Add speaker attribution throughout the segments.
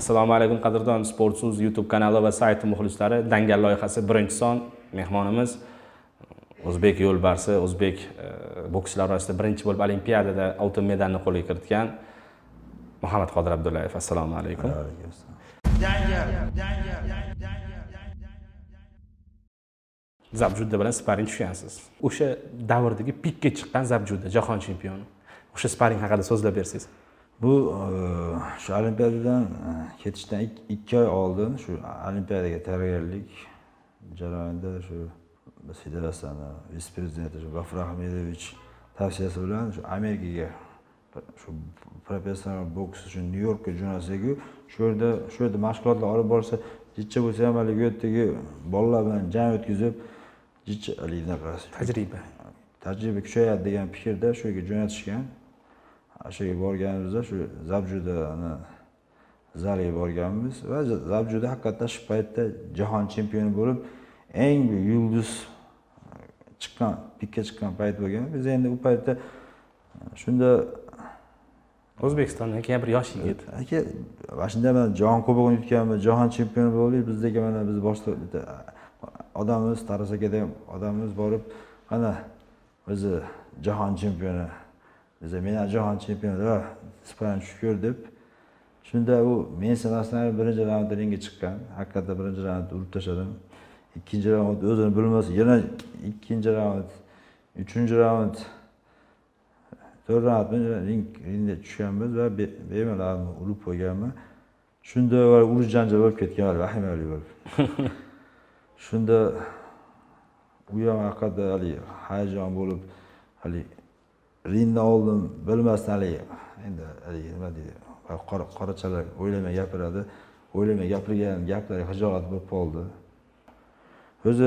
Speaker 1: Assalomu alaykum qadrdon Sportso'z YouTube kanali va sayti muxlislari. Dangal loyihasi birinchi son mehmonimiz O'zbek yo'lbarsi, o'zbek bokschilar orasida birinchi bo'lib Olimpiadada oltin medalni qo'lga kiritgan Muhammad Qodir Abdullayev. Assalomu alaykum. Zabjuda bilan sparing tushgansiz. O'sha davrdagi pikka chiqqan Zabjuda jahon chempioni. O'sha sparing haqida so'zlab bersangiz.
Speaker 2: Bu shu Olimpiadadan ketishdan 2 oy oldin shu Olimpiadaga tayyorgarlik jarayonida shu federatsiya vitse-prezidenti G'afur Ahmedovich tavsiyasi bilan shu Amerikaga shu professional boks uchun Nyu-Yorkka jo'natsak-ku, shu yerda mashg'ulotlar olib borsa, jichcha bo'lsa ham hali bu yerdagi bolalar bilan jang o'tkazib, jichcha tajriba kuchayadi degan fikrda shu yerga jo'natishgan. Shu yerga borganimizda shu Zabjudani zaliga borganmiz va Zabjuda haqiqatdan shu paytda jahon chempioni bo'lib, eng yulduz chiqqan, pikka chiqqan payt bo'lgan. Biz endi u paytda shunda
Speaker 1: O'zbekistondan keyin bir yosh yigit.
Speaker 2: Aka, shunda men jahon kubogini yutganman, jahon chempioni bo'ldik. Bizdagi mana biz boshqa odamimiz, Taras akada ham odamimiz borib, mana o'zi jahon chempioni. Biz men jahon chempioni va sparing tushib deb. Shunda u men sanasdan birinchi raundda ringga chiqqan. Haqiqatda birinchi raundda urib tashladim. Ikkinchi raund o'zini bilmas, yana ikkinchi raund, uchinchi raund, to'rtinchi raund ringga tushganmiz va bemalol urib qo'yganman. Shunda urush janjal bo'lib ketgan, vahimali bo'lib. Shunda u ham haqiqatda hayajon bo'lib, ringni oldim, bilmasdan endi nima deydi, qorachalar o'ylamay gapiradi. O'ylamay gapirgan gaplari hijolat bo'lib qoldi. O'zi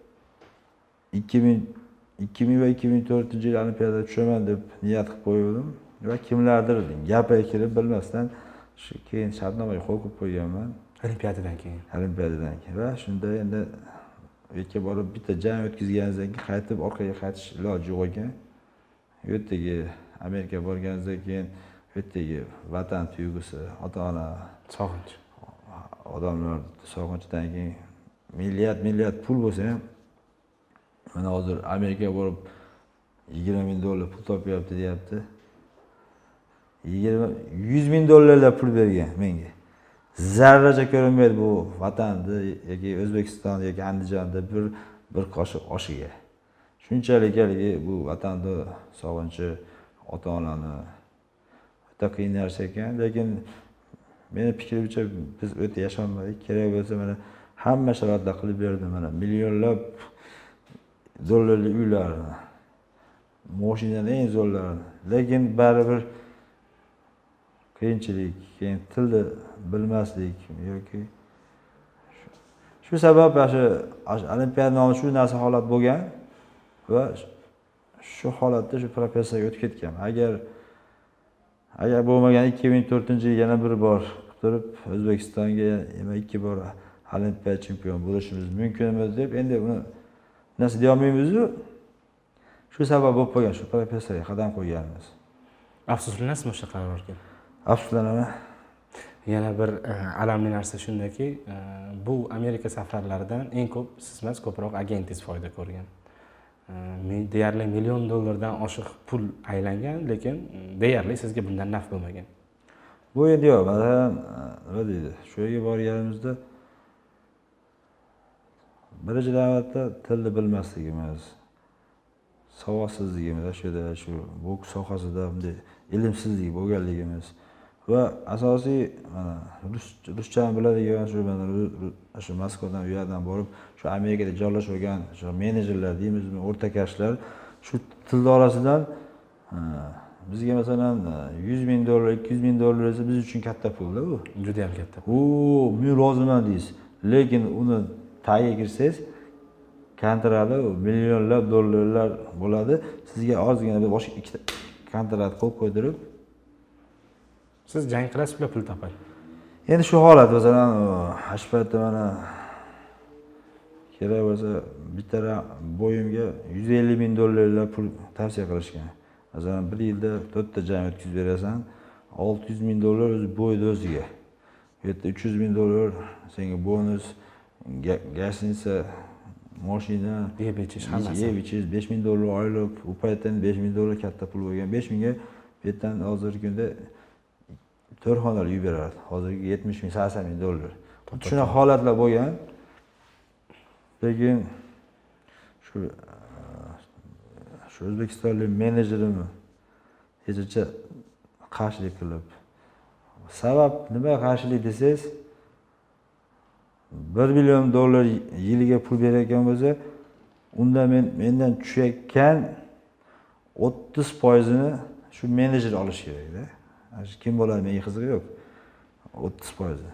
Speaker 2: 2000 va 2004-yil Olimpiadada tushaman deb niyat qilib qo'ygandim va kimlardir gapiga kirib bilmasdan shu keyin shartnomaga qo'l qo'yib qo'yganman.
Speaker 1: Olimpiadadan keyin.
Speaker 2: Va shunda endi u yerga borib bitta jang o'tkazganingizdan keyin qaytib orqaga qaytish iloji yo'q ekan. U yerdagi Amerika borganingizdan keyin u yerdagi vatan tuyg'usi, ota-ona
Speaker 1: sog'inch,
Speaker 2: odamlar sog'inchdan keyin milliard pul bo'lsa ham mana hozir Amerikaga borib $20,000 pul topyapti deyapti. 100,000 dollarlar pul bergan menga. Zarracha ko'rinmaydi bu vatanni yoki O'zbekiston yoki Andijonda bir qoshiq oshiga. Shunchalik bu vatanni sog'inchi, ota-onani o'ta qiyin narsa ekan, lekin meni fikrimcha biz o'ta yasholmadik. Kerak bo'lsa mana hamma sharoitlar qilib berdim, mana millionlab dollarli uylarni, mashinalar eng zo'rlarini, lekin baribir qiyinchilik, keyin tilni bilmaslik yoki shu sabab shu Olimpiada nomi shu narsa holat bo'lgan va shu holatda shu professorga o'tib ketgan. Agar bo'lmagan 2004-yil yana bir bor turib O'zbekistonga yana 2 bor Olimpiada chempion bo'lishimiz mumkin emas deb endi buni narsa deya olmaymiz-ku. Shu sabab bo'lib qolgan, shu professorga qadam qo'yganimiz.
Speaker 1: Afsuslanasizmi o'sha qarorga?
Speaker 2: Afsuslanaman.
Speaker 1: Yana bir alamli narsa shundaki, bu Amerika safarlaridan eng ko'p siz emas, ko'proq agentingiz foyda ko'rgan. Deyarli $1,000,000 oshiq pul aylangan, lekin deyarli sizga bundan naf bo'lmagan.
Speaker 2: Bu endi yo'q, masalan, nima deydi? Shu yerga borganimizda birinchi navbatda tilni bilmasligimiz, savodsizligimiz, shu boks sohasida bunday ilmsizlik bo'lganligimiz va asosiy mana ruschani biladigan shu Moskvadan u yerdan borib shu Amerikada joylashib olgan shu menejerlar deymizmi, o'rtakashlar shu tilni orasidan bizga masalan $100,000, $200,000 esa biz uchun katta pul-da bu.
Speaker 1: Juda ham katta.
Speaker 2: Men roziman deysiz. Lekin uni tagiga kirsangiz kontrakti millionlab dollarlar bo'ladi. Sizga ozgina bir boshqa ikkita kontrakt qo'ydirib
Speaker 1: siz jang qilasiz, pul topasiz.
Speaker 2: Endi shu holat masalan, shu paytda mana kerak bo'lsa bitta bo'yimga $150,000 pul tavsiya qilishgan. Masalan, 1 yilda 4 ta jang o'tkazib berasan, $600,000 o'zi bo'yni o'ziga. yerda $300,000 senga bonus, gastnitsa, mashina,
Speaker 1: yeb ichish hammasi.
Speaker 2: yeb ichish, $5,000 oylik, u paytdan $5,000 katta pul bo'lgan. 5,000 ga bu yerdan hozirgi kunda 4 xonali uy beradi. Hozirgi $70,000, $80,000. Shuna holatlar bo'lgan. Lekin shu O'zbekistonlik menejerimni hechcha qarshilik qilib. Sabab nima qarshilik desangiz, $1 million yiliga pul berayotgan bo'lsa, unda mendan tushayotgan 30%ni shu menejer olish kerak-da. Kim bo'ladi, menga qizig'i yo'q. 30%.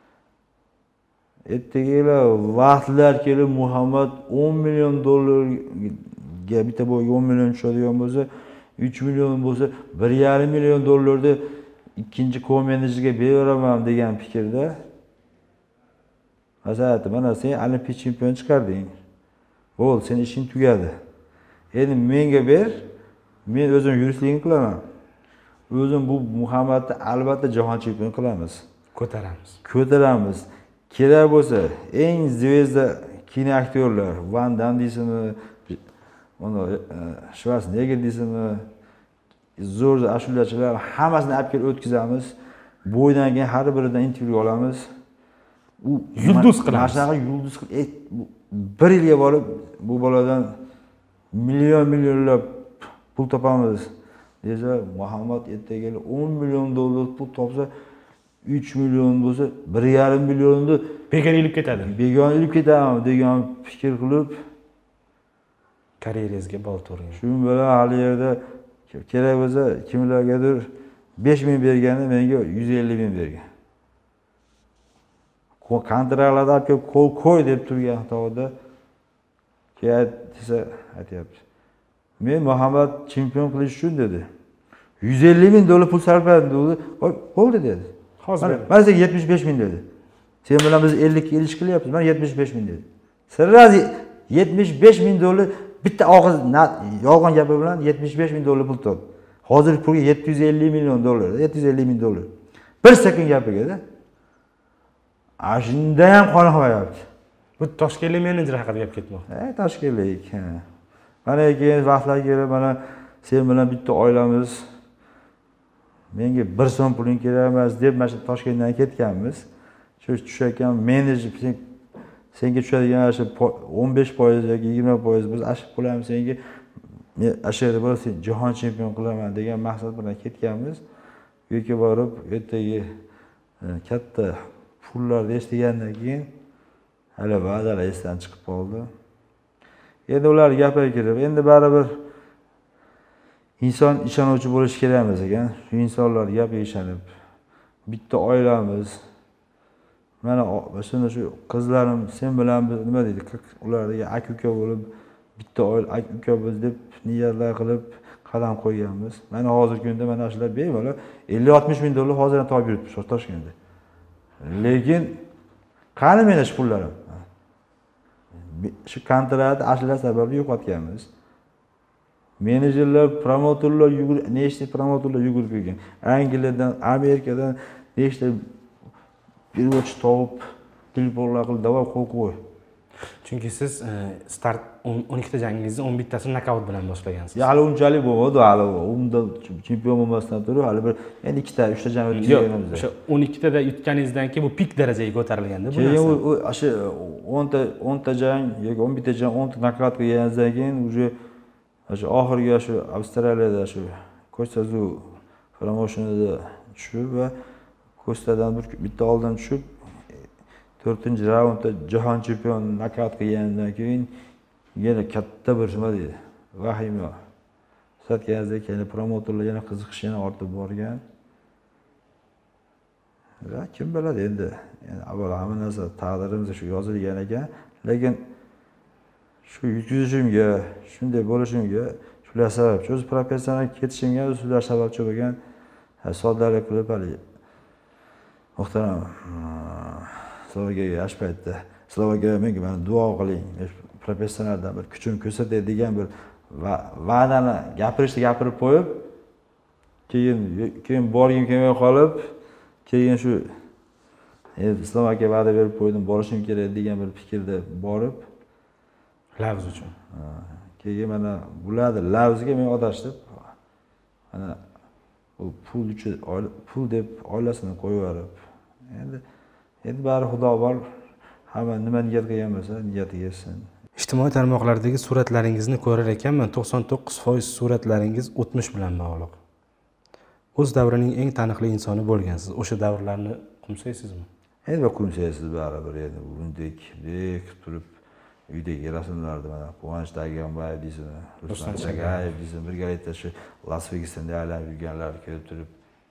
Speaker 2: Ertaga vaqtlar kelib Muhammad $10 million ga bitta bo'yiga $10 million tushadigan bo'lsa, $3 million bo'lsa, $1,5 million ikkinchi ko-menejerga beraman degan fikrda. Masalan, mana sen olimpiya chempioni chiqarding. Bo'ldi, sening ishing tugadi. Endi menga ber, men o'zim yuristligini qilaman. O'zim bu Muhammadni albatta jahon chempioni qilamiz. Ko'taramiz. Kerak bo'lsa, eng zvezda kino aktyorlar, Van Damme deysizmi, mana Schwarzenegger deysizmi, zo'r ashulachilar hammasini olib kelib o'tkazamiz. Bo'ydan keyin har biridan intervyu olamiz. U
Speaker 1: yulduz qilamiz.
Speaker 2: Mashinaga yulduz qilib, bir yilga borib bu boladan millionlab pul topamiz. Desa, Muhammad ertaga $10 million pul topsa, 3 million bo'lsa, $1,5 millionni
Speaker 1: begona ilib ketadi.
Speaker 2: Begona ilib ketadi degan fikr qilib
Speaker 1: karyerangizga bolt urgan.
Speaker 2: Shu bilan hali yerda kerak bo'lsa, kimlargadir 5,000 berganda menga 150,000 bergan. Kontraktlarda olib kelib qo'l qo'y deb turgan Xitoyda kerak desa aytyapti. Men Muhammad chempion qilish uchun dedi. $150,000 pul sarfladim dedi. Bo'ldi dedi. Hozir men senga 75,000 dedi. Sen bilan biz 50 yil ish qilyapmiz. Men 75,000 dedi. Sirrazi $75,000 bitta og'iz yolg'on gapi bilan $75,000 pul topdi. Hozirgi pulga $750 million, $750,000. Bir sekund gapiga-da. Shunda ham qona qo'yapti.
Speaker 1: Bu Toshkentlik menejer haqida gap ketmoqda.
Speaker 2: Toshkentlik. Mana keyin vaqtlar kelib, mana sen bilan bitta oilamiz. Menga 1 so'm puling kerak emas deb mana shu Toshkentdan ketganmiz. Shu tushayotgan menejer senga tushadigan shu 15% yoki 20% biz ashib qo'yamiz senga. Men ashada bo'lsa sen jahon chempion qilaman degan maqsad bilan ketganmiz. Bu yerga borib, ertaga katta pullarni eshitgandan keyin hali va'dalar esdan chiqib qoldi. Endi ular gapiga kirib, endi baribir inson ishonuvchi bo'lish kerak emas ekan. Shu insonlar gapiga ishonib, bitta oilamiz. Mana shunda shu qizlarim sen bilan nima deydi? Ularga aka-uka bo'lib bitta oila aka-uka biz deb niyatlar qilib qadam qo'yganmiz. Mana hozirgi kunda mana shular bemalol $50-60 ming hozirdan topib yuribmiz Toshkentda. Lekin qani meni shu pullarim? Shu kontraktni ashula sababli yo'qotganmiz. Menejerlar, promotorlar nechta promotorlar yugurib kelgan. Angliyadan, Amerikadan nechta pirvoch topib, telefonlar qilib, "Davay qo'l qo'y."
Speaker 1: Chunki siz start 12 ta jangingizni 11 tasini nokaut bilan boshlagansiz.
Speaker 2: Hali unchalik bo'lmadi, hali unda chempion bo'lmasdan turib, hali bir endi 2 ta, 3 ta jang o'tkazganmiz.
Speaker 1: O'sha 12 tada yutganingizdan keyin bu pik darajaga ko'tarilganda bu narsa.
Speaker 2: Keyin u o'sha 10 ta jang yoki 11 ta jang 10 ta nokaut qilganingizdan keyin uje shu oxirgi shu Avstraliyada shu Ko'stazu promotionida tushib va Ko'stadan bitta oldin tushib 4-raundda jahon chempion nokaut qilgandan keyin yana katta bir nima deydi, vahima. Satganingizda keyin promotorlar yana qiziqish yana ortib borgan. Va kim biladi endi avval hamma narsa taqdirimizda shu yozilgan ekan, lekin shu yutkazishimga, shunday bo'lishimga shular sababchi. O'z professional ketishimga shular sababchi bo'lgan. Soddalik qilib hali muhtaram Slovakiyaga yosh paytda Slovakiyaga menga mana duo qiling, professionaldan bir kuchim ko'rsatay degan bir va'dani gapirib qo'yib, keyin borgim kelmay qolib, keyin shu Islom aka va'da berib qo'ydim, borishim kerak degan bir fikrda borib,
Speaker 1: lavz uchun.
Speaker 2: keyin mana bularni lavzga men adashib, mana u pul uchun pul deb oilasini qo'yib yuborib, endi bari xudo bor, hamma nima niyat qilgan bo'lsa niyatiga yetsin.
Speaker 1: Ijtimoiy tarmoqlardagi suratlaringizni ko'rar ekanman, 99% suratlaringiz o'tmish bilan bog'liq. O'z davrining eng taniqli insoni bo'lgansiz. O'sha davrlarni qumsaysizmi?
Speaker 2: Endi qo'msaysiz baribir, endi bundek bek turib uydagi rasmlarni mana Quvonch Daganbayev deysizmi, Ruslan Chagayev deysizmi, birgalikda shu Las Vegasda aylanib yurganlar kelib turib,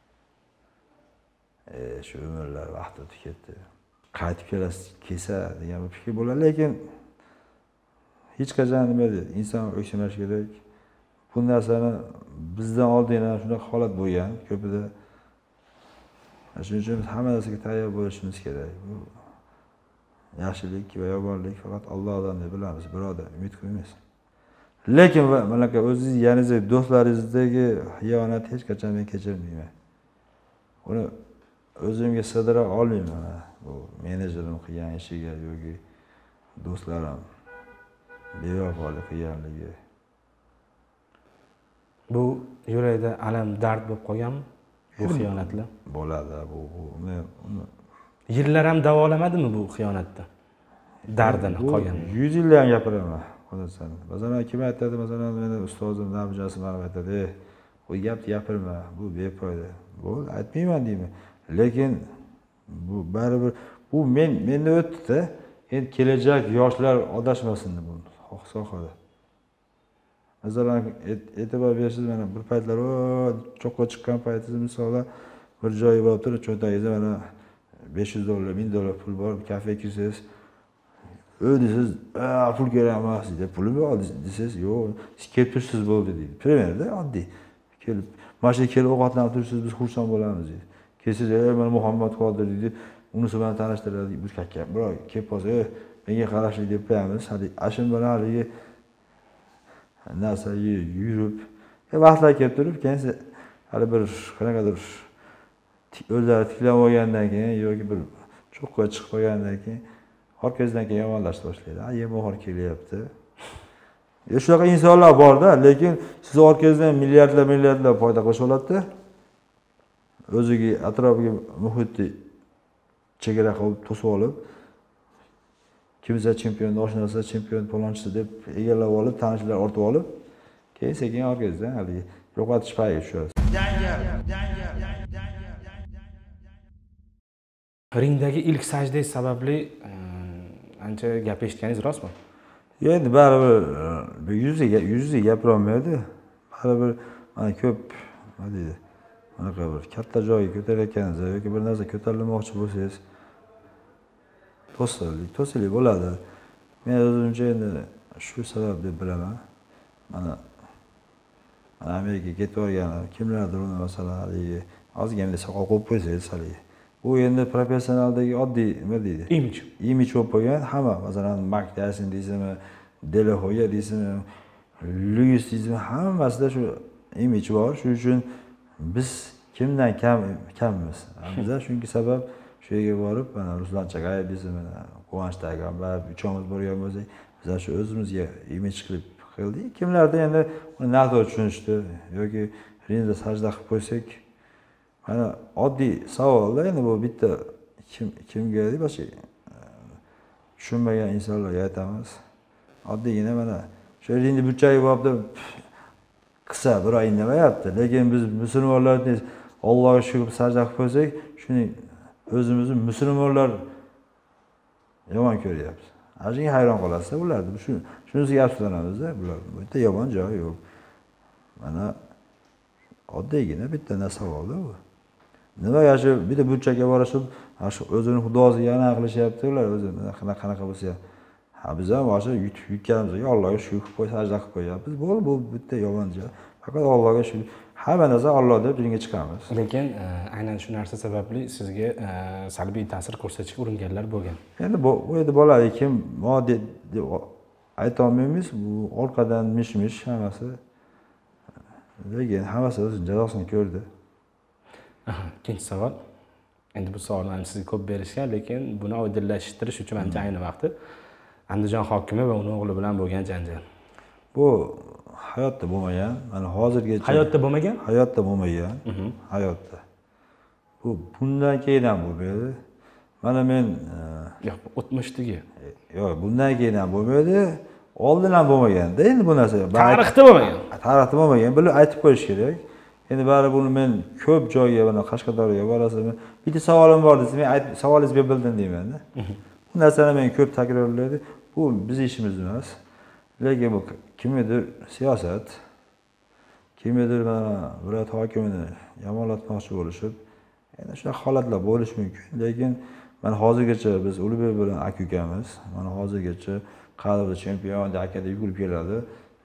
Speaker 2: shu umrlar vaqt o'tib ketdi. Qaytib kelsa degan bir fikr bo'ladi, lekin hech qachon nima deydi, inson o'ksinash kerak. Bu narsani bizdan oldin ham shunaqa holat bo'lgan, ko'pida. Shuning uchun hamma narsaga tayyor bo'lishimiz kerak. Bu yaxshilik va yomonlik faqat Allohdan deb bilamiz, birodar, umid qilmaymiz. Lekin mana o'zingiz yangizdagi do'stlaringizdagi xiyonatni hech qachon men kechirmayman. Uni o'zimga sig'dira olmayman. Bu menejerim qilgan ishiga yoki do'stlarim bevafolik qilganligi. Bu yurakda alam, dard bo'lib qolganmi? Bu xiyonatlar bo'ladi. Bu
Speaker 1: yillar ham davolamadimi bu xiyonatda? Dardini qolgan.
Speaker 2: 100 yildan gapiraman. Qo'dasan. Masalan, kim aytadi, masalan, meni ustozim Nabijosim ham aytadi, "Bu gapni gapirma, bu befoyda." Bo'ldi, aytmayman deyman. Lekin bu baribir bu menda o'tdi-da. Endi kelajak yoshlar adashmasin bu sohada. Masalan, e'tibor bersangiz, mana bir paytlar cho'qqa chiqqan paytingiz misolda bir joyga borib turib, cho'ntagingizda mana $500, $1000 pul bor, kafega kirsangiz, deysiz, pul kerak emas deydi. Pulim yo'q desangiz, yo'q, siz kelib tursiz bo'ldi deydi. Primerda oddiy. Kelib, mashina kelib ovqatlanib tursiz, biz xursand bo'lamiz deydi. Kelsiz, mana Muhammad Qodir deydi, unisi bilan tanishtiradi, biz kakka, birov kelib qolsa, menga qarashli deb qo'yamiz. Hali ashim bilan haligi narsa yurib, vaqtlar kelib turib, keyin hali bir qanaqadir o'zlari tiklab olgandan keyin yoki bir cho'qqa chiqib qolgandan keyin orqangizdan keyin yomonlashni boshlaydi. Yem-mohor kelyapti. Shunaqa insonlar bor-da, lekin siz orqangizdan milliardlar foyda qilish oladi-da. O'ziga atrofiga muhitni chegara qilib to'sib olib, kimsa chempion, oshnasi chempion falonchisi deb egallab olib, tanishlar ortib olib, keyin sekin orqangizdan haligi yo'qotish payiga tushasiz.
Speaker 1: Ringdagi ilk sajdangiz sababli ancha gap eshitganingiz rostmi?
Speaker 2: Endi baribir yuziga gapira olmaydi. Baribir mana ko'p, nima deydi, bunaqa bir katta joyga ko'tarayotganingiz yoki bir narsa ko'tarilmoqchi bo'lsangiz, to'sqinlik bo'ladi. Men o'zimcha endi shu sabab deb bilaman. Mana Amerikaga ketib olganim, kimlardir uni masalan haligi ozgina soqol qo'yib qo'ysangiz haligi. Bu endi professionaldagi oddiy nima deydi? Imij bo'lib qolgan. Hamma, masalan, Mark Tyson deysizmi, De La Hoya deysizmi, Luis deysizmi, hammasida shu imij bor. Shuning uchun biz kimdan kammiz? Bizlar shunga sabab shu yerga borib, mana Ruslan Chagayev deysizmi, Quvonch Daganbayev uchamiz borgan bo'lsak, bizlar shu o'zimizga imij qildik. Kimlarda endi uni noto'g'ri tushunishdi yoki ringda sajda qilib qo'ysak, mana oddiy savolda endi bu bitta kimga deb tushunmagan insonlarga aytamiz. Oddiygina mana shu ringni burchagiga borib qilsa birov indamayapti, lekin biz musulmonlar Allohga shukur sajda qilib qo'ysak, shuning o'zimizni musulmonlar yomon ko'ryapmiz. Shunga hayron qolasizlar ularda. Shunisiga afsuslanamiz-da, bular bu yerda yomon joy yo'q. Mana oddiygina bitta savolda bu. Nimaga shu bitta burchakka borishib, shu o'zini xudosiga yana qilishyapti ular, o'zi qanaqa bo'lsa ham. Biz ham o'sha yutganimizga Allohga shukur qilib qo'y, sajda qilib qo'yapmiz. Bu bitta yomon joy. Faqat Allohga shukur. Hamma narsa Alloh deb ringga chiqamiz.
Speaker 1: Lekin aynan shu narsa sababli sizga salbiy ta'sir ko'rsatishga uringanlar bo'lgan.
Speaker 2: Endi bu yerda bo'ladi, kim moddiy deb ayta olmaymiz. Bu orqadan mish-mish hammasi. Lekin hammasi o'z jazosini ko'rdi.
Speaker 1: Ikkinchi savol. Endi bu savolni ham sizga ko'p berishgan, lekin buni oydinlashtirish uchun menimcha ayni vaqti Andijon hokimi va uning o'g'li bilan bo'lgan janjal.
Speaker 2: Bu hayotda bo'lmagan. Mana hozirgacha
Speaker 1: Hayotda bo'lmagan?
Speaker 2: Hayotda bo'lmagan. Hayotda. Bu bundan keyin ham bo'lmaydi. Mana men
Speaker 1: Yo'q, o'tmishdagi.
Speaker 2: yo'q, bundan keyin ham bo'lmaydi. Oldin ham bo'lmagan-da endi bu narsa.
Speaker 1: Tarixda bo'lmagan.
Speaker 2: Tarixda bo'lmagan. Buni aytib qo'yish kerak. Endi bari buni men ko'p joyga, mana Qashqadaryoga borasizmi? Bitta savolim bor desa, men savolingizga bildim deyman-da. Bu narsani men ko'p takrorlaydi. Bu biz ishimiz emas. Lekin bu kimnidir siyosat, kimnidir mana viloyat hokimini yomonlatmoqchi bo'lishib, endi shunaqa holatlar bo'lishi mumkin. Lekin mana hozirgacha biz Ulug'bek bilan aka-ukamiz, mana hozirgacha qalbi chempion akada yugurib keladi.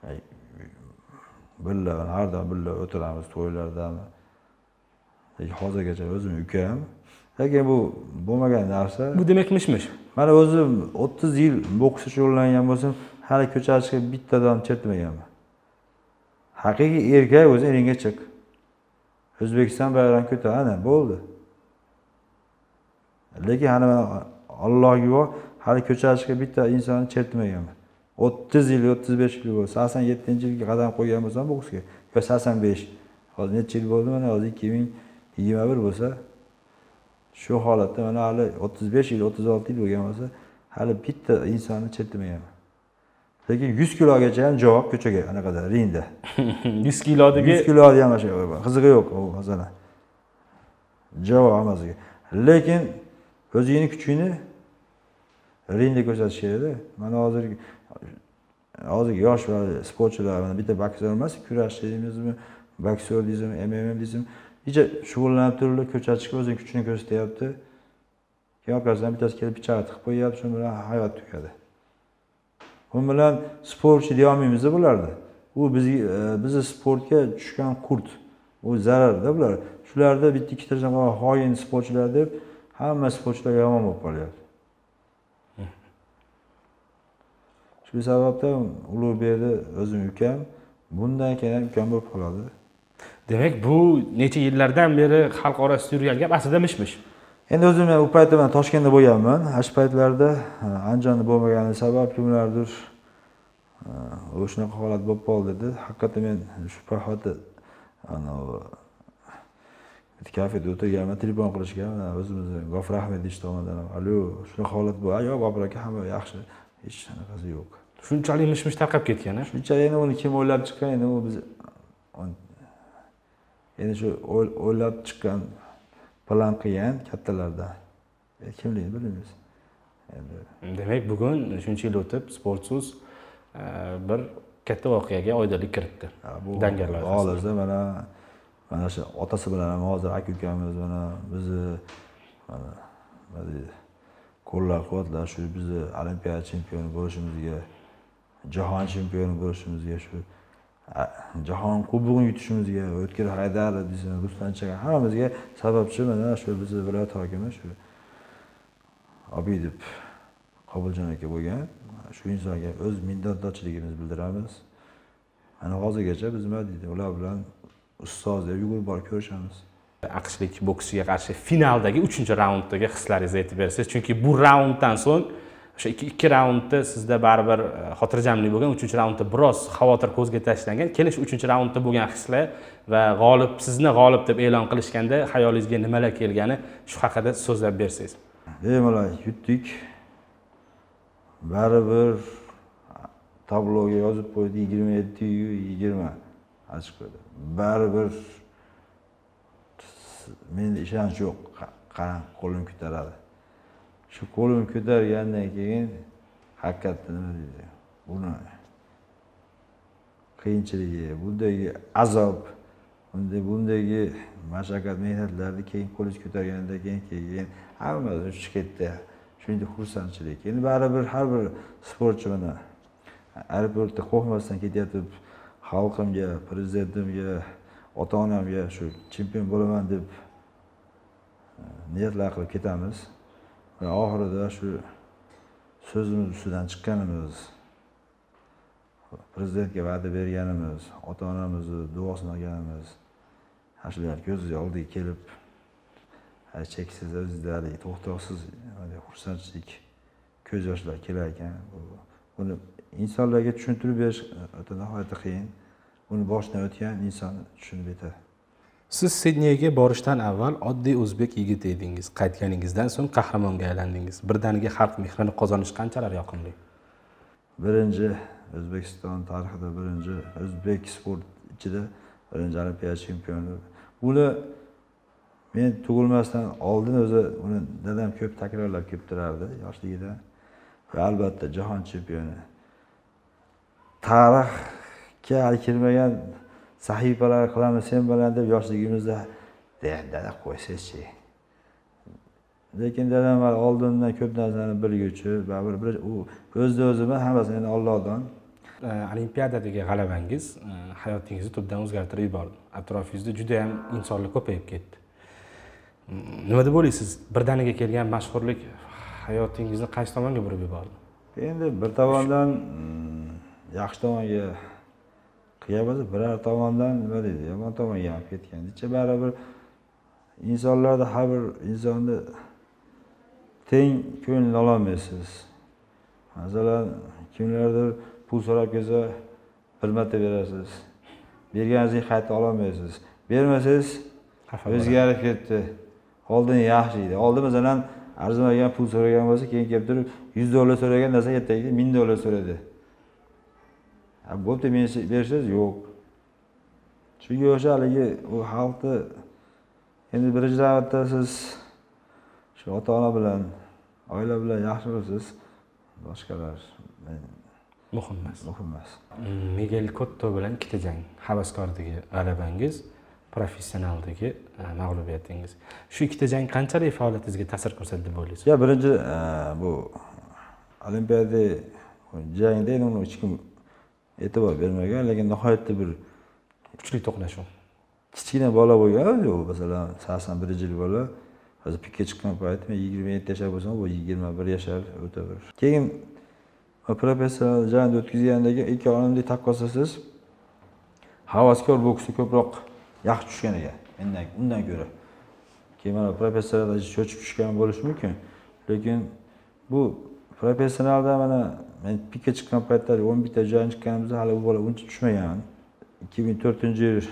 Speaker 2: Birga har doim birga o'tiramiz to'ylardami. Lekin hozirgacha o'zim ukam. Lekin bu bo'lmagan narsa.
Speaker 1: Bu demak mish-mish.
Speaker 2: Mana o'zim 30 yil boksda shug'ullangan bo'lsam, hali ko'chaga chiqib bittadan chertmaganman. Haqiqiy erkak o'zi ringga chiq. O'zbekiston bayrog'ini ko'tar, ana bo'ldi. Lekin ana Alloh guvoh, hali ko'chaga chiqib bitta insonni chertmaganman. 30 yil, 35 yil bo'lsa, 87-yilga qadam qo'ygan bo'lsam boksga, yo 85. Hozir necha yil bo'ldi mana hozir 2021 bo'lsa, shu holatda mana hali 35 yil, 36 yil bo'lgan bo'lsa, hali bitta insonni chertmaganman. Lekin 100 kilogacha ham javob ko'chaga anaqada ringda.
Speaker 1: 100 kilodagi
Speaker 2: 100 kilo ham o'sha qizig'i yo'q u masalan. Javob hammasiga. Lekin o'zingni kuchingni ringda ko'rsatish kerak-da. Mana hozir yosh va sportchilar mana bitta boksyor emas, kurash deymizmi, boksyor deymizmi, MMA deymizmi, iyice shug'ullanib turibdi, ko'chaga chiqib o'zining kuchini ko'rsatyapti. Keyin orqasidan bittasi kelib pichoq tiqib qo'yapti, shu bilan hayot tugadi. Bu bilan sportchi deya olmaymiz bularni. U bizni sportga tushgan qurt. U zararda bular. Shularda bitta ikkita xoin sportchilar deb hamma sportchilar yomon bo'lib qolyapti. Shu sababdan Ulug'bekni o'zim ukam, bundan keyin ukam bo'lib qoladi.
Speaker 1: Demak, bu necha yillardan beri xalq orasida yurgan gap aslida mish-mish.
Speaker 2: Endi o'zim u paytda men Toshkentda bo'lganman. Shu paytlarda Andijonda bo'lmagani sabab kimlardir o'shunaqa holat bo'lib qoldi dedi. Haqiqatan men shu paytda kafeda o'tirganman, telefon qilishgan, o'zimizni G'ofur Ahmedovich tomonidan, "Alo, shunaqa holat bor. Yo'q, G'ofur aka, hamma yaxshi. Hech qanaqasi yo'q."
Speaker 1: Shunchalik mish-mish tarqab ketgan-a?
Speaker 2: Shunchalik endi uni kim o'ylab chiqqan, endi u biz endi shu o'ylab chiqqan plan qilgan kattalardan. Kimligini bilmaymiz. Endi
Speaker 1: demak, bugun shuncha yil o'tib Sportso'z bir katta voqeaga oydinlik kiritdi. Dangal loyihasi.
Speaker 2: Hozirda mana shu otasi bilan ham hozir aka-ukamiz mana bizni mana qo'llab-quvvatlash, shu bizni olimpiada chempioni bo'lishimizga, jahon chempioni bo'lishimizga, shu jahon kubogini yutishimizga, O'tkir Haydarov desam, Ruslan Chagan hammamizga sababchi mana shu bizni viloyat hokimi shu Obidov Qobuljon aka bo'lgan. Shu insonga o'z minnatdorchiligimizni bildiramiz. Mana hozirgacha biz nima deydi, ular bilan ustoz deb yugurib borib ko'rishamiz.
Speaker 1: AQShlik bokschiga qarshi finaldagi 3-raunddagi hislaringizni aytib bersangiz, chunki bu raunddan so'ng o'sha ikki raundda sizda baribir xotirjamlik bo'lgan, 3-raundda biroz xavotir ko'zga tashlangan. Kelish 3-raundda bo'lgan hislar va sizni g'olib deb e'lon qilishganda xayolingizga nimalar kelgani, shu haqida so'zlab bersangiz.
Speaker 2: Bemalol yutdik. Baribir tabloga yozib qo'ydi 27-20 ochib qo'ydi. Baribir menda ishonch yo'q. Qarang, qo'lim ko'taradi. Shu qo'lim ko'targandan keyin haqiqatdan nima deydi? Buni qiyinchiligi, bundagi azob, bundagi mashaqqat, mehnatlarni keyin qo'lingiz ko'targandan keyin hamma o'chib ketdi. Shunday xursandchilik. Endi baribir har bir sportchi mana aeroportda qo'rqmasdan ketyapti, xalqimga, prezidentimga, ota-onamga shu chempion bo'laman deb niyatlar qilib ketamiz. Va oxirida shu so'zimiz ustidan chiqqanimiz, prezidentga va'da berganimiz, ota-onamizni duosini olganimiz, shular ko'z oldiga kelib cheksiz o'zida to'xtovsiz xursandchilik, ko'z yoshlar kelar ekan. Buni insonlarga tushuntirib berish o'ta nihoyatda qiyin. Buni boshidan o'tgan inson tushunib yetadi.
Speaker 1: Siz Sidneyga borishdan avval oddiy o'zbek yigiti edingiz. Qaytganingizdan so'ng qahramonga aylandingiz. Birdaniga xalq mehrini qozonish qanchalar yoqimli?
Speaker 2: Birinchi O'zbekiston tarixida birinchi o'zbek sport ichida birinchi olimpiya chempioni. Buni men tug'ilmasdan oldin o'zi uni dadam ko'p takrorlab kelib turardi yoshligida. Va albatta jahon chempioni. Tarixga kirmagan sahifalar qilamiz sen bilan deb yoshligimizda dada qo'ysa-chi. Lekin dadam oldindan ko'p narsani bilguvchi, baribir u o'zida hammasini Allohdan.
Speaker 1: Olimpiadadagi g'alabangiz hayotingizni tubdan o'zgartirib yubordi. Atrofingizda juda ham insonlar ko'payib ketdi. Nima deb o'ylaysiz? Birdaniga kelgan mashhurlik hayotingizni qaysi tomonga burib yubordi?
Speaker 2: Endi bir tomondan yaxshi tomonga qiyamada biror tomondan nima deydi, yomon tomonga ham ketgan. Necha baribir insonlarda har bir insonni teng ko'ngil ololmaysiz. Masalan, kimlardir pul so'rab kelsa, bir marta berasiz. Berganingizni qayta ololmaysiz. Bermasangiz o'zgarib ketdi. Oldin yaxshi edi. Oldin masalan arzimagan pul so'ragan bo'lsa, keyin kelib turib $100 so'ragan narsa ertaga $1000 so'radi. Bo'pti, men bersangiz yo'q. Chunki o'sha haligi u xalqni endi birinchi navbatda siz shu ota-ona bilan, oila bilan yaxshi bo'lsangiz, boshqalar
Speaker 1: muhim emas.
Speaker 2: Muhim emas.
Speaker 1: Miguel Cotto bilan ikkita jang, havaskordagi g'alabangiz, professionaldagi mag'lubiyatingiz. Shu ikkita jang qanchalik faoliyatingizga ta'sir ko'rsatdi deb o'ylaysiz?
Speaker 2: Ya birinchi bu Olimpiada jangda uni hech kim e'tibor bermagan, lekin nihoyatda bir
Speaker 1: kuchli to'qnashuv.
Speaker 2: Kichkina bola bo'lgan, masalan 81-yil bola, hozir pikka chiqqan paytim 27 yashar bo'lsam, bu 21 yashar o'ta bir. Keyin professional jang o'tkazgandagi ikki olimlik taqqoslasiz havaskor boksga ko'proq yaxshi tushgan ekan mendan, undan ko'ra. Keyin mana professionalda cho'chib tushgan bo'lishi mumkin, lekin bu professionalda mana men pikka chiqqan paytda 11 ta jang chiqqanimizda hali u bola uncha tushmagan. 2004-yil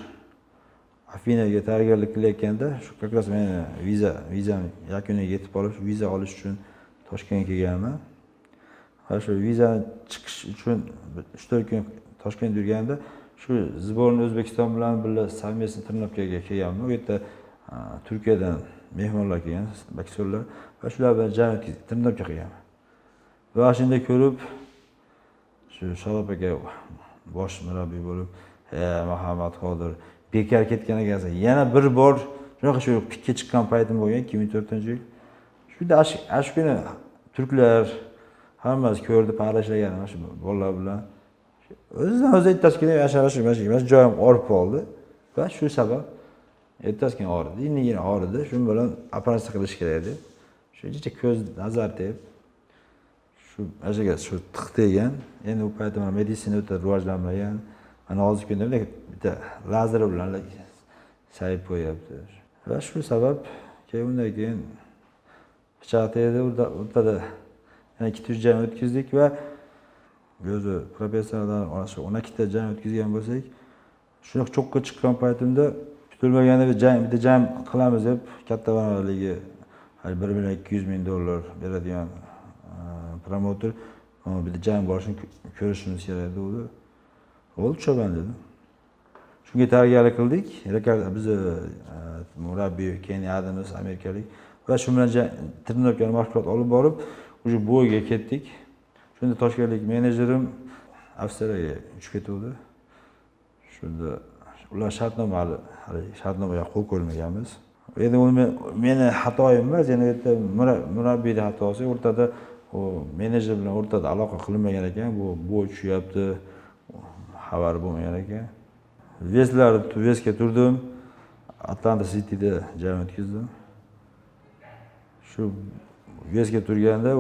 Speaker 2: Afinaga tayyorgarlik qilayotganda shu qirqas men vizam yakuniga yetib olish, viza olish uchun Toshkentga kelganman. Va shu vizani chiqish uchun 3-4 kun Toshkentda yurganda shu Zborni O'zbekiston bilan birga совместный тренировкаga kelganman. U yerda Turkiyadan mehmonlar kelgan, boksyorlar va shular bilan jang trenirovka qilganman. Va shunda ko'rib shu Sharof aka bosh murabbiy bo'lib, Muhammad Qodir bekar ketgan ekansan. Yana bir bor shunaqa shu pikka chiqqan paytim bo'lgan 2004-yil. Shunda shu kuni turklar hammasi ko'rdi, parlashlagan mana shu bolalar bilan. O'zidan o'zi ertasi kuni yashash joyim orib qoldi va shu sabab ertasi kuni og'ridi. Yana og'ridi. Shu bilan operatsiya qilish kerak edi. Shuncha ko'z nazar deb shu ajaga shu tiq degan. Endi u paytda meditsina o'ta rivojlanmagan. Ana hozir kunda bitta lazer bilan sayib qo'yapti. Va shu sabab keyin undan keyin pichoqda o'rtada yana 2 jang o'tkazdik va o'zi professionaldan shu 12 ta jang o'tkazgan bo'lsak, shuni cho'qqa chiqqan paytimda kutilmaganda bitta jang qilamiz deb katta balandligi $1,200,000 beradigan promotor bitta jang borishini ko'rishimiz kerak edi. Oldu cho'ban dedim. Shunga tayyorgarlik qildik. Biz murabbiy Kenny Adams amerikalik va shu bilan trenirovkani mashg'ulot olib borib, o'sha bo'yga ketdik. Shunda toshkentlik menejerim Avstriyaga uchib ketdi. Shunda ular shartnomaga qo'l qo'ymaganmiz. Endi meni xatoyim emas, yana bu yerda murabbiyning xatosi. O'rtada u menejer bilan o'rtada aloqa qilinmagan ekan. Bu bo'y tushyapti. Xabar bo'lmagan ekan. Vesga turdim. Atlanta City'da jang o'tkazdim. Shu vesga turganda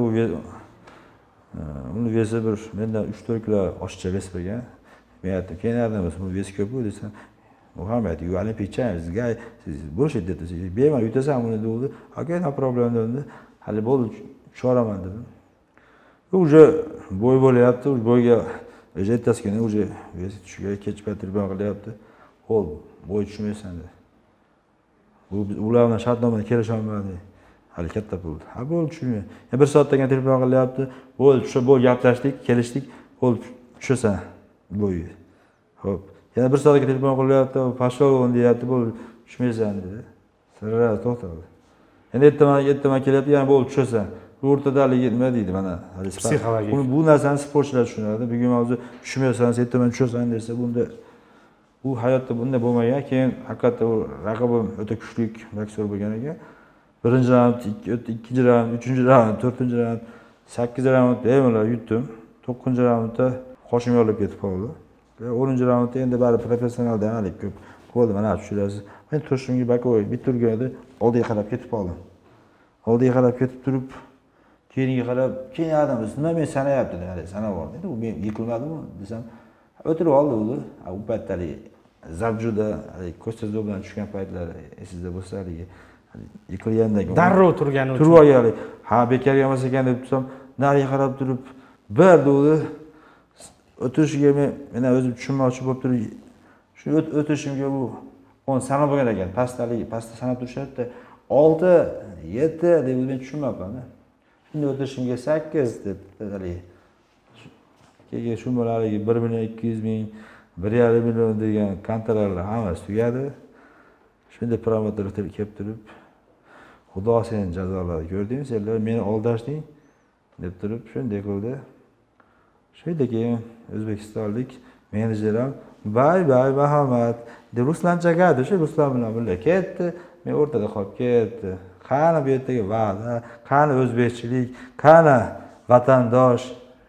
Speaker 2: uni vesi bir mendan 3-4 kilo oshiqcha ves bo'lgan. Men aytdim, "Keyin bu ves ko'p-ku" desam, Muhammed, you Olympic champion, this guy, bullshit dedi. Bemalol yutasan buni dedi. Okay, no problem dedi. Hali bo'ldi, tushoraman dedim. Уже bo'y bo'layapti, bo'yga ertasi kuni уже tushiga kech patribon qilyapti. Qo'l bo'y tushmaysan dedi. Bu ular bilan shartnomada kelisha olmadik. Hali katta bo'ldi. Ha bo'ldi tushmayman. Bir soatdan keyin telefon qilyapti. Bo'ldi, shu bo'y gaplashdik, kelishdik. Bo'ldi, tushasan bo'yga. Xo'p. Yana bir soatga telefon qilyapti, pashol deyapti, bo'ldi, tushmaysan dedi. Sirra to'xtadi. Endi ertaman kelyapti, yana bo'ldi, tushasan. Bu o'rtadaligi nima deydi mana?
Speaker 1: Psixologik.
Speaker 2: Bu narsani sportchilar tushunadi. Bugun hozir tushmaysan, ertaman tushasan desa, bunda bu hayotda bunday bo'lmagan. Keyin haqiqatda u raqibim o'ta kuchli boksyor bo'lgan ekan. Birinchi raund, ikkinchi raund, uchinchi raund, to'rtinchi raund, 8-raund bemalol yutdim. 9-raundda qoshim yorilib ketib qoldi. 10-raundda endi bari professionaldan alik ko'p bo'ldi. Mana tushirasiz. Men to'shimga bakoy bitirganda oldiga qarab ketib qoldim. Oldiga qarab ketib turib, keyinga qarab, keyin adamimiz nima men sanayapti dedi, sanab oldi. Endi u men yiqilmadimi desam, o'tirib oldi u. U paytdagi Zabjuda, Ko'stazov bilan tushgan paytlar esingizda bo'lsa, yiqilgandan keyin
Speaker 1: darrov turgani uchun
Speaker 2: turib olganlik. Ha, bekarga emas ekan deb tursam, nariga qarab turib, bir dedi. O'tirishiga men o'zim tushunmoqchi bo'lib turib, shu o'tirishimga bu o'n sanab bo'lgan ekan. Pastda sanab turishadi. 6, 7 deb men tushunmayapman. Shunda o'tirishimga 8 deb haligi. Keyin shu bo'laligi 1 million 200 ming, 1,5 million degan kontraktlar hammasi tugadi. Shunda promotyor kelib turib, Xudo seni jazoladi. Ko'rdingmi, senlar meni aldashding deb turib, shunday qildi. Shunda keyin O'zbekistonlik menejerim "Bay Muhammad" deb ruslancha gapirdi. Shu Ruslan bilan birga ketdi. Men o'rtada qolib ketdi. Qani bu yerdagi va'da, qani o'zbekchilik, qani vatandosh.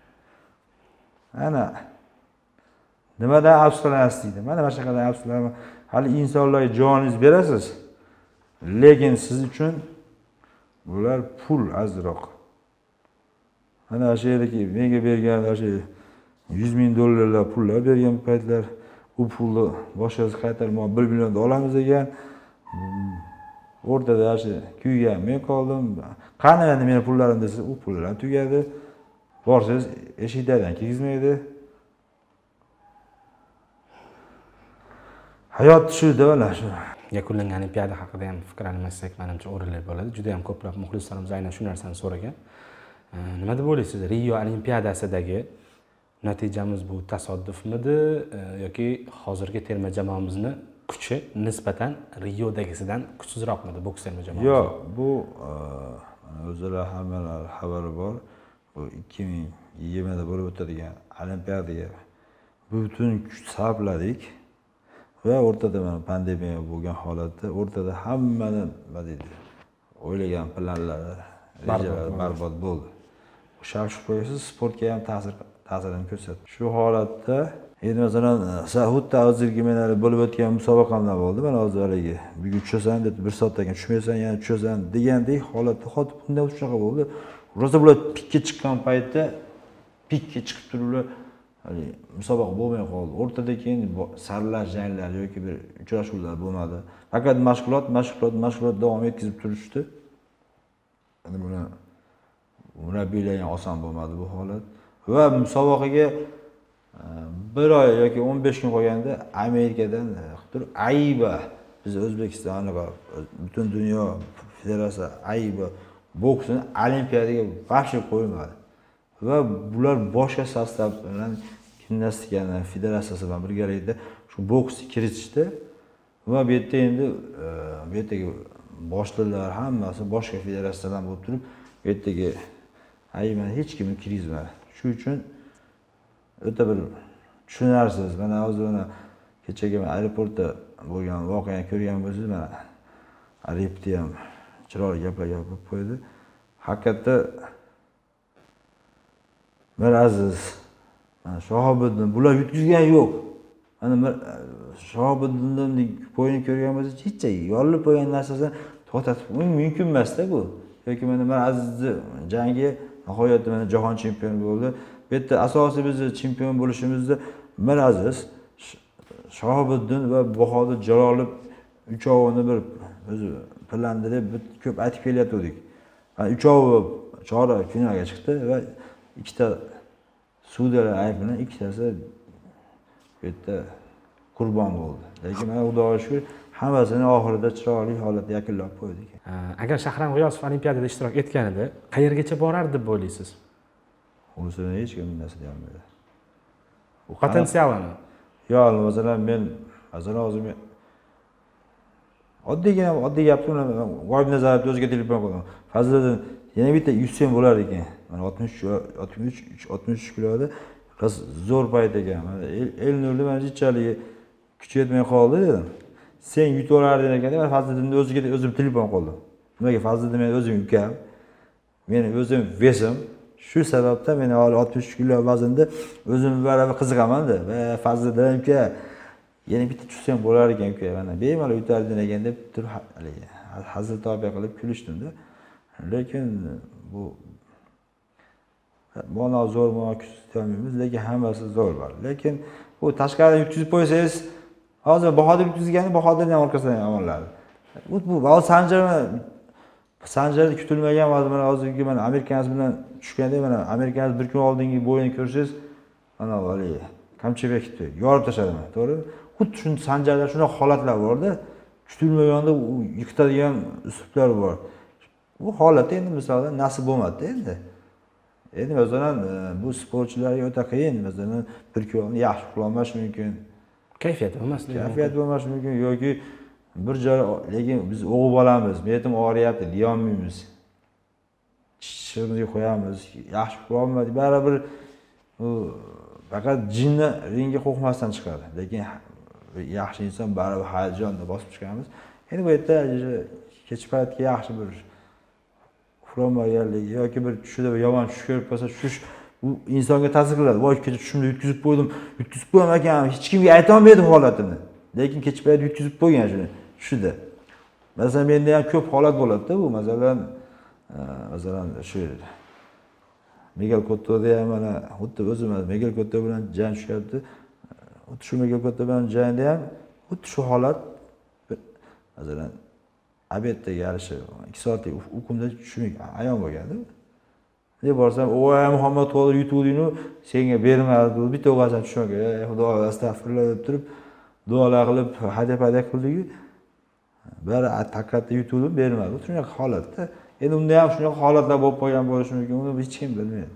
Speaker 2: Ana nimadan afsuslanasiz deydi. Mana shunaqadan afsuslanaman. Hali insonlarga joningiz berasiz. Lekin siz uchun bular pul azroq. Mana shu yerdagi menga bergan o'sha 100 ming dollarlar pullar bergan paytlar, u pulni boshqasi qaytarmoq 1 million olamiz degan. O'rtada o'sha kuygan men qoldim. Qani endi meni pullarim desa, u pullar tugadi. Borsiz eshikdan kirgizmaydi. Hayot shu-da mana shu.
Speaker 1: Yakunlangan olimpiada haqida ham fikr almashsak, menimcha o'rinli bo'ladi. Juda ham ko'plab muxlislarimiz aynan shu narsani so'ragan. Nima deb o'ylaysiz? Rio olimpiadasidagi natijamiz bu tasodifmidi yoki hozirgi terma jamoamizni kuchi nisbatan Riodagisidan kuchsizroqmidi boks terma jamoasi?
Speaker 2: Yo'q, bu o'zlari hammalar xabari bor. Bu 2020 da bo'lib o'tadigan olimpiadaga butun kuch sarfladik va o'rtada mana pandemiya bo'lgan holatda o'rtada hammani nima deydi, o'ylagan planlari, rejalari barbod bo'ldi. O'sha qo'yasiz, sportga ham ta'sirini ko'rsatdi. Shu holatda endi masalan Saudda hozirgi men bo'lib o'tgan musobaqamda bo'ldi. Men hozir haligi bugun tushasan deb 1 soatdan keyin tushmaysan, yana tushasan degandek holatda hozir bunday shunaqa bo'ldi. Rosa bular pikka chiqqan paytda pikka chiqib turiblar. Hali musobaqa bo'lmay qoldi. O'rtada keyin saralash janglar yoki bir uchrashuvlar bo'lmadi. Faqat mashg'ulot davom etkizib turishdi. Endi buni murabbiylar ham oson bo'lmadi bu holat. Va musobaqaga 1 oy yoki 15 kun qolganda Amerikadan turib AIBA, biz O'zbekistonga butun dunyo federatsiya AIBA boksni olimpiadaga vaqt qo'ymadi. Va bular boshqa sostav bilan gimnastika federatsiyasi bilan birgalikda shu boksni kiritishdi. Va bu yerda endi bu yerdagi boshliqlar hammasi boshqa federatsiyadan bo'lib turib, bu yerdagi ayman hech kimni kirgizmadi. Shu uchun o'ta bir tushunarsiz. Mana hozir mana kechagi aeroportda bo'lgan voqeani ko'rgan bo'lsangiz, mana Arifda ham chiroyli gaplar gapirib qo'ydi. Haqiqatda Miraziz, Shahobiddin bular yutkizgan yo'q. Mana Shahobiddinning poyini ko'rgan bo'lsangiz, hech yorilib qo'ygan narsasini to'xtatib mumkin emas-da bu. Yoki mana Mirazizni jangi nihoyatda mana jahon chempioni bo'ldi. Bu yerda asosiy biz chempion bo'lishimizda Miraziz, Shahobiddin va Bahodir Jalolov uchovini bir o'zi planda deb ko'p aytib kelyotgandik. Uchovi chorak finalga chiqdi va ikkita sudyalar aybidan ikkitasi bu yerda qurbon bo'ldi. Lekin mana Xudoga shukr, hammasini oxirida chiroyli holatda yakunlab qo'ydik.
Speaker 1: Agar Shahram G'iyosov olimpiadada ishtirok etganida qayergacha borardi deb o'ylaysiz?
Speaker 2: Unisini hech kim narsa deyolmaydi.
Speaker 1: Potensialini.
Speaker 2: Yo, masalan men o'zim oddiy gap bilan G'oyib Nazarovga o'ziga telefon qildim. Fazliddin yana bitta 100 so'm bo'lar ekan. Mana 63 kiloda qiz zo'r payt ekan. Mana el nurli mana jichchaligi kuchi yetmay qoldi dedim. Sen yutib olarding ekan deb Fazliddinni o'zim telefon qildim. Nimaga Fazliddin men o'zim ukam, meni o'zim vesim, shu sababdan men 63 kilo vaznda o'zim baravar qiziqaman-da. Va Fazliddin uka yana bitta tushsam bo'lar ekan uka, mana bemalol yutarding ekan deb turib hazil tobe qilib kulishdim-da. Lekin bu mana zo'r bo'lmaymiz, lekin hammasi zo'r bor. Lekin bu tashqaridan yutkazib qo'ysangiz, hozir Bahodir yutkazgani Bahodirning orqasidan omonladi. Bu Sanjar kutilmagan mana hozirgi mana Amerikanaz bilan tushganda mana Amerikanaz bir kun oldingi bo'yini ko'rsangiz, mana vali kamchibekni yorib tashladim, to'g'rimi? Xuddi shuni Sanjarda shunaqa holatlar bor-da, kutilmaganda u yiqitadigan uslublar bor. Bu holatda endi misolda nasib bo'lmadi endi. Endi masalan bu sportchilarga o'ta qiyin, masalan bir kun yaxshi qilolmash mumkin.
Speaker 1: Kayfiyat bo'lmasligi.
Speaker 2: Kayfiyat bo'lmash mumkin yoki bir joy, lekin biz o'g'il bolamiz, betim og'riyapti, deyolmaymiz. Chishimizga qo'yamiz, yaxshi qilolmadik, baribir u faqat jinni ringga qo'rqmasdan chiqadi. Lekin yaxshi inson baribir hayajonda bosib chiqamiz. Endi bu yerda kech paytga yaxshi bir uxlamaganligi yoki bir tushida yomon tush ko'rib qolsa, tush bu insonga ta'sir qiladi. Voy, kecha tushimda yutkazib qo'ydim, yutkazib qo'ymagan, hech kimga ayta olmaydim holatimni. Lekin kech payt yutkazib qo'ygan shuni tushida. Masalan, menda ham ko'p holat bo'ladi-da bu. Masalan, shu Miguel Cotto'da ham mana xuddi o'zim Miguel Cotto bilan jang tushyapti. Xuddi shu Miguel Cotto bilan jangda ham xuddi shu holat masalan Abetdagi yarışı 2 soatlik ukumda tushunib ayon bo'lgandi. Deb borsam, "Voy Muhammad To'g'ri yutuvding-ku, senga bermadi." Bitta o'g'asan tushungan. Xudo astag'firullah deb turib, duolar qilib, hadya qildik-ku. Bari taqqatda yutuvdim, bermadi. Shunaqa holatda. Endi unda ham shunaqa holatlar bo'lib qolgan bo'lishi mumkin. Uni hech kim bilmaydi.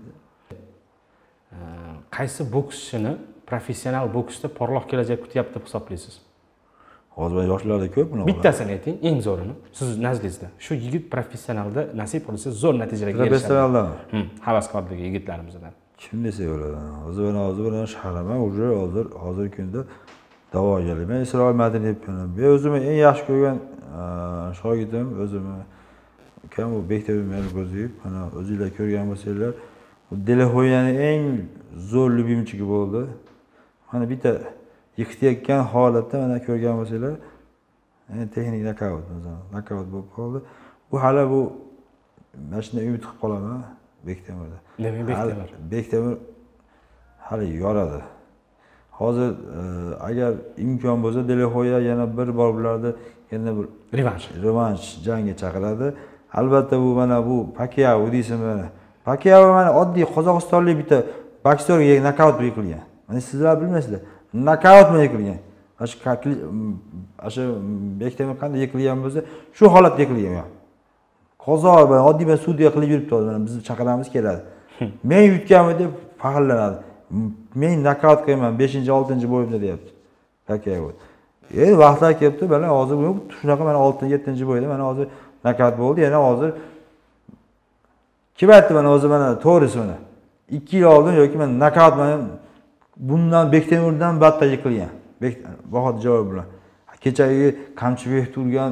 Speaker 1: Qaysi bokschini professional boksda porloq kelajak kutyapti deb hisoblaysiz?
Speaker 2: Hozir yoshlarda ko'p buni.
Speaker 1: Bittasini ayting, eng zo'rini. Siz nazdingizda. Shu yigit professionalda nasib bo'lsa zo'r natijalarga erishadi.
Speaker 2: Professionalda.
Speaker 1: Havaskorligi yigitlarimizdan.
Speaker 2: Kim desa bo'ladi. Hozir Shahraman hozirgi kunda da'vogarlik. Men Isroil Madaniyevni men o'zimni eng yaxshi ko'rgan shogirdim, o'zimni ukam u Bektemir Mergo'ziyev. Mana o'zingizlar ko'rgan bo'lsanglar, bu Delahoyaning eng zo'r lyubimchigi bo'ldi. Mana bitta yiqitayotgan holatda mana ko'rgan bo'lsanglar, texnik nokaut bo'lib qoldi. Bu hali bu mana shunday umid qilib qolaman Bektemirda.
Speaker 1: Nima
Speaker 2: Bektemir hali yoradi. Hozir agar imkon bo'lsa Delahoya yana bir bor bularni yana bir revansh jangga chaqiradi. Albatta bu mana bu Pakyao deysizmi mana. Pakyao mana oddiy Qozog'istonlik bitta boksyorga nokaut qilgan. Mana sizlar bilmaysizlar. Nokaut yiqilgan. Shu Bektemir qanday yiqilgan bo'lsa, shu holatda yiqilgan. Qozoq bilan oddiy bir sudya qilib yuribdi, mana biz chaqiramiz keladi. Men yutganmi deb faxrlanadi. Men nokaut qilman 5-6 bo'yimda deyapti. Pakyao. Vaqtlar kelibdi, mana hozir shunaqa mana 6-7 bo'yda mana hozir nokaut bo'ldi. Yana hozir kim aytdi mana hozir mana to'g'risi mana 2 yil oldin yoki men nokaut men bundan Bektemirdan battar yiqilgan. Bahodir Jalolov bilan. Kechagi Qamchibek turgan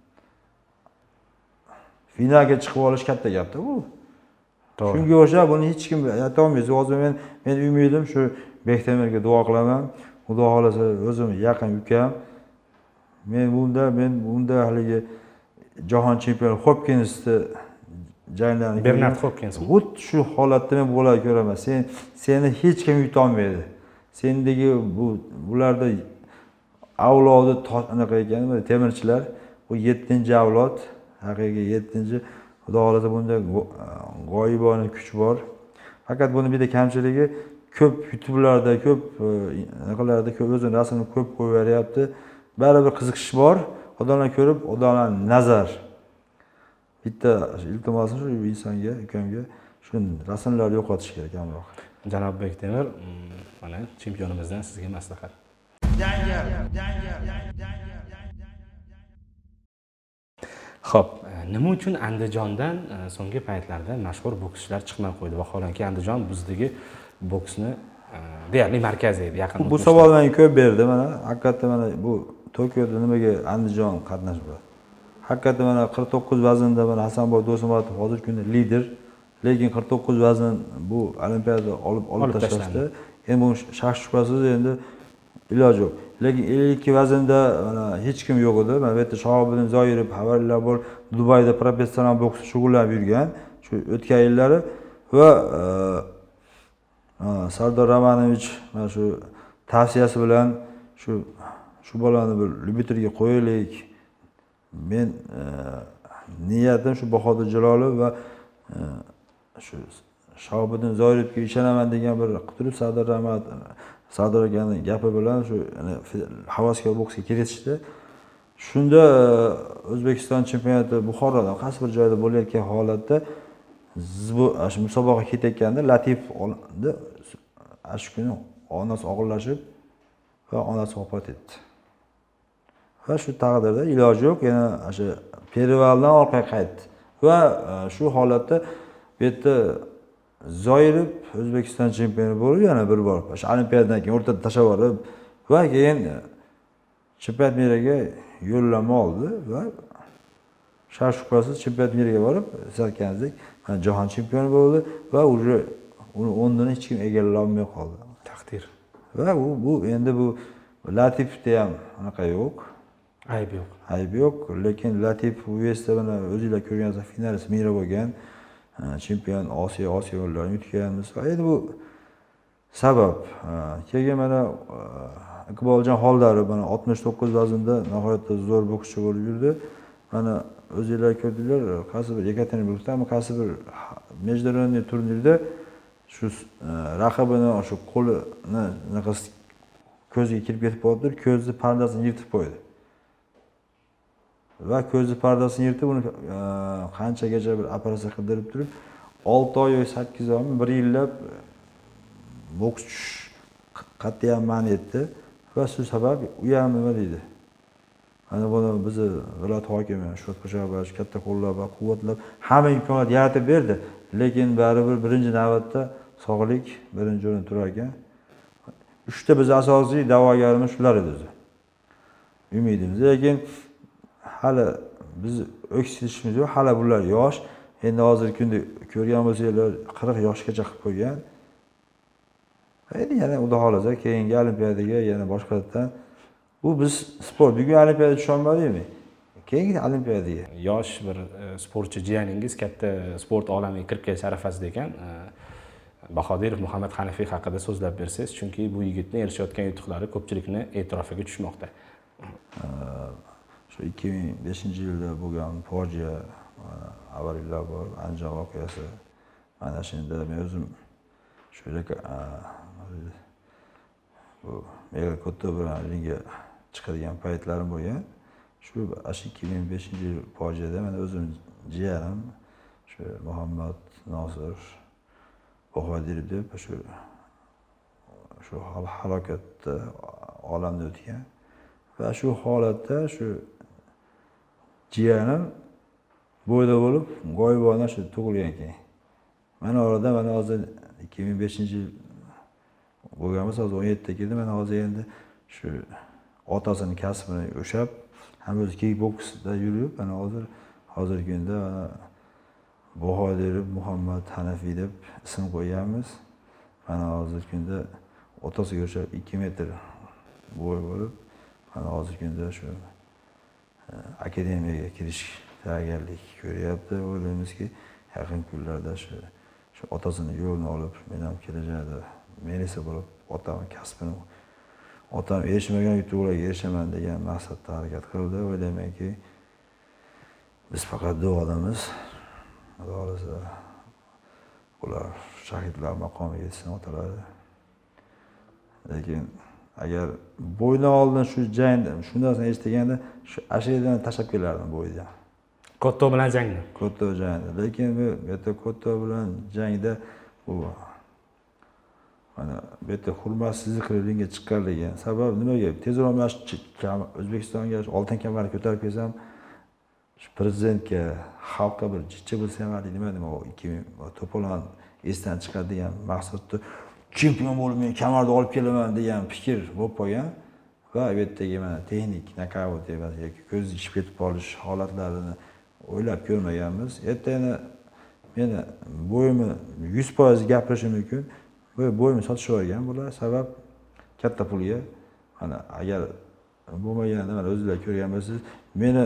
Speaker 2: finalga chiqib olish katta gapda bu. Shunga o'xshab buni hech kim ayta olmaydi. Hozir men umidim shu Bektemirga duo qilaman. Xudo xolasa o'zim yaqin ukam. Men bunda haligi jahon chempioni Hopkinsni janglarni
Speaker 1: Bernard Hopkins.
Speaker 2: Xuddi shu holatda men bo'lar ko'raman. Seni hech kim yuta olmaydi. Sendagi bularda avlodi anaqa ekan, temirchilar. Bu 7-avlod, haqiqiy 7. Xudo xolasa bunda g'oyibona kuch bor. Faqat buni bitta kamchiligi ko'p YouTube'larda, ko'p anaqalarda ko'p o'zini rasmini ko'p qo'yib beryapti. Baribir qiziqish bor. Odamlar ko'rib, odamlar nazar. Bitta iltimosim shu insonga, ukamga shu rasmlarni yo'qotish kerak kamroq.
Speaker 1: Janob Bektemir, mana chempionimizdan sizga maslahat. Xo'p, nima uchun Andijondan so'nggi paytlarda mashhur bokschilar chiqmay qo'ydi? Vaholanki Andijon bizdagi boksni deyarli markazi edi, yaqin.
Speaker 2: Bu savol menga ko'p berdi. Mana haqiqatdan mana bu Tokioda nimaga Andijon qatnashmadi? Haqiqatdan mana 49 vaznda mana Hasanboy Do'stmatov hozirgi kunda lider, lekin 49 vazn bu olimpiada olib tashlashdi. Endi bu shak shubhasiz endi iloji yo'q. Lekin 52 vaznda mana hech kim yo'q edi. Mana bu yerda Shahobiddin Zoirov, xabarlar bor, Dubayda professional boks shug'ullanib yurgan shu o'tgan yillari va Sardor Romanovich mana shu tavsiyasi bilan shu bolani bir lyubitelga qo'yaylik. Men niyatim shu Bahodir Jalolov va shu Shahobiddin Zoirovga ishonaman degan bir turib Sardor akaning gapi bilan shu havaskor boksga kiritishdi. Shunda O'zbekiston chempionati Buxoroda qaysi bir joyda bo'layotgan holatda shu musobaqa ketayotganda Latif oldi. Shu kuni onasi og'irlashib va onasi vafot etdi. Va shu taqdirda iloji yo'q, yana o'sha Perivaldan orqaga qaytdi. Va shu holatda bu yerda Zoirov O'zbekiston chempioni bo'lib, yana bir bor o'sha olimpiadadan keyin o'rtada tashlab yuborib va keyin chempionat meraga yo'llanma oldi va shak shubhasiz chempionat meraga borib, siz aytganingizdek, jahon chempioni bo'ldi va uni o'rnini hech kim egallay olmay qoldi.
Speaker 1: Taqdir.
Speaker 2: Va bu endi bu Latifda ham anaqa yo'q.
Speaker 1: Ayb yo'q.
Speaker 2: Ayb yo'q, lekin Latif UFC'da mana o'zingizlar ko'rgansiz, finalist mera bo'lgan, chempion Osiyo yo'llarini yutganmiz. Endi bu sabab. Keyin mana Iqboljon Xoldorov mana 69 vaznda nihoyatda zo'r bokschi bo'lib yurdi. Mana o'zingizlar ko'rdinglar, qaysi bir Yekaterinburgda, qaysi bir международный turnirda shu raqibini shu qo'lini naqas ko'ziga kirib ketib qoldi, ko'zni pardasini yirtib qo'ydi. Va ko'zni pardasini yirtib, uni qanchagacha bir operatsiya qildirib turib, 6 oy yoki 8 oymi, 1 yillab boks qat'iyan man etdi va shu sabab u ham nima deydi? Mana buni bizni viloyat hokimi Shuhrat Qo'shaqbayev katta qo'llab-quvvatlab hamma imkoniyat yaratib berdi, lekin baribir birinchi navbatda sog'lik birinchi o'rinda turar ekan. 3 ta biz asosiy da'vogarimiz shular edi o'zi. Umidimiz, lekin hali biz o'ksitishimiz yo'q, hali bular yosh. Endi hozirgi kunda ko'rgan bo'lsanglar 40 yoshgacha qilib qo'ygan. Endi yana xudo xolasa keyingi olimpiadaga yana boshqalardan bu biz sport bugun olimpiada tusha olmadikmi? Keyingi olimpiadaga
Speaker 1: yosh bir sportchi jiyaningiz katta sport olamiga kirib kelish arafasida ekan. Bahodirov Muhammad Hanafiy haqida so'zlab bersangiz, chunki bu yigitning erishayotgan yutuqlari ko'pchilikni e'tirofiga tushmoqda.
Speaker 2: Shu 2005-yilda bo'lgan fojia avariyalar bor, Andijon voqeasi. Mana shunda men o'zim shu bu mega katta bir ringga chiqadigan paytlarim bo'lgan. Shu 2005-yil fojiada men o'zim jiyanim shu Muhammad Nosir Bahodirov deb shu halokatda olamdan o'tgan va shu holatda shu jiyanim bo'yda bo'lib, g'oyibona shu tug'ilgan keyin. Mana orada mana hozir 2005-yil bo'lganmiz, hozir 17 keldi. Men hozir endi shu otasining kasbini o'shab, ham o'zi kickboksda yurib, mana hozirgi kunda Bahodirov Muhammad Hanafiy deb ism qo'yganmiz. Mana hozirgi kunda otasiga o'xshab 2 metr bo'y bo'lib, mana hozirgi kunda shu akademiyaga kirish tayyorgarlik ko'ryapti. O'ylaymizki, yaqin kunlarda shu otasining yo'lini olib, men ham kelajakda men esa bo'lib otamning kasbini otam erishmagan yutuqlarga erishaman degan maqsadda harakat qildi. O'ylaymanki, biz faqat duodamiz. Xudo xolasa ular shahidlar maqomiga yetsin otalari. Lekin agar bo'ydan oldin shu jangda shu narsani eshitganda shu ashiradan tashlab kelardim bo'yda.
Speaker 1: Kotto bilan jangni.
Speaker 2: Kotto jangda. Lekin bu yerda Kotto bilan jangda bu mana bu yerda hurmatsizlik qilib ringga chiqqanligi. Sabab nimaga? Tezroq mana shu O'zbekistonga oltin kamarni ko'tarib kelsam, shu prezidentga, xalqqa bir jichcha bo'lsa ham nima u 2000 to'polon esdan chiqadigan maqsadda chempion bo'lib men kamarni olib kelaman degan fikr bo'lib qolgan va bu yerdagi mana texnik nokaut yoki ko'z ishib ketib qolish holatlarini o'ylab ko'rmaganmiz. Erta yana meni bo'yimni 100% gapirishim mumkin. Bu bo'yimni sotishib olgan bular sabab katta pulga. Mana agar bo'lmaganda mana o'zingizlar ko'rgan bo'lsangiz, meni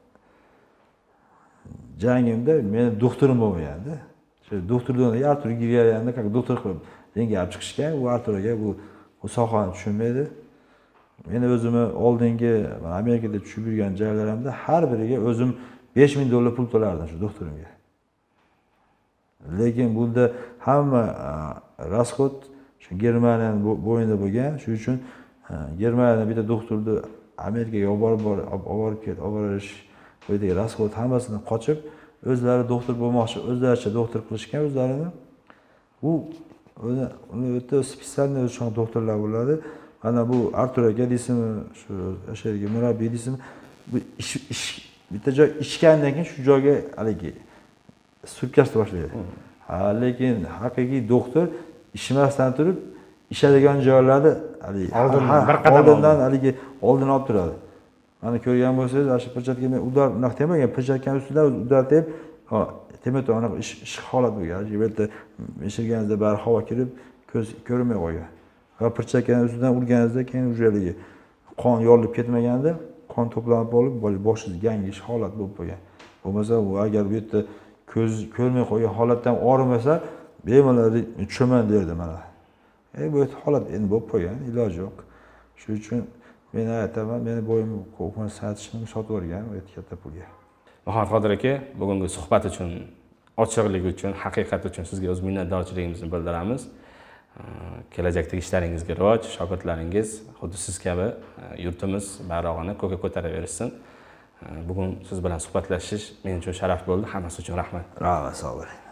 Speaker 2: jangimda meni doktorim bo'lmaganda. Shu doktordan Artur Grigoryanni как doktor qilib ringga olib chiqishgan. U Arturga bu sohani tushunmaydi. Meni o'zimni oldingi Amerikada tushib yurgan joylarimda har biriga o'zim $5000 pul to'lardim shu doktorimga. Lekin bunda hamma rasxod shu Germaniyaning bo'yinda bo'lgan. Shuning uchun Germaniyadan bitta doktorni Amerikaga olib borish bu yerdagi rasxod hammasini qochib, o'zlari doktor bo'lmoqchi, o'zlaricha doktor qilishgan o'zlarini. Bu uni o'ta spesialniy o'sha doktorlar bo'ladi. Mana bu Artur aka deysizmi, shu o'sha yerga murabbiy deysizmi, bu ish bitta joy ichgandan keyin shu joyga haligi surkashni boshlaydi. Lekin haqiqiy doktor ishmasdan turib, ishadigan joylarni haligi oldindan haligi oldin olib turadi. Mana ko'rgan bo'lsangiz, shu perchatga men udar naq temagan, perchatkan ustidan udar deb, temata anaqa ish holat bo'lgan. Bu yerda meshirganingizda bari havo kirib, ko'z ko'rmay qolgan. Va perchatkan ustidan urganingizda keyin ujraligi qon yorilib ketmaganda, qon to'planib olib, boshingiz gangish holat bo'lib qolgan. Bo'lmasa, u agar bu yerda ko'z ko'rmay qolgan holatdan og'rimasa, bemalol tushaman derdi mana. Bu holat endi bo'lib qolgan, iloji yo'q. Shuning uchun men aytaman, meni bo'yimni qo'yib satishni sotib olgan, u katta pulga.
Speaker 1: Muhammad Qodir aka, bugungi suhbat uchun, ochiqlik uchun, haqiqat uchun sizga o'z minnatdorchiligimizni bildiramiz. Kelajakdagi ishlaringizga rivoj, shogirdlaringiz xuddi siz kabi yurtimiz bayrog'ini ko'kka ko'taraversin. Bugun siz bilan suhbatlashish men uchun sharaf bo'ldi. Hammasi uchun rahmat.
Speaker 2: Rahmat, sog' bo'ling.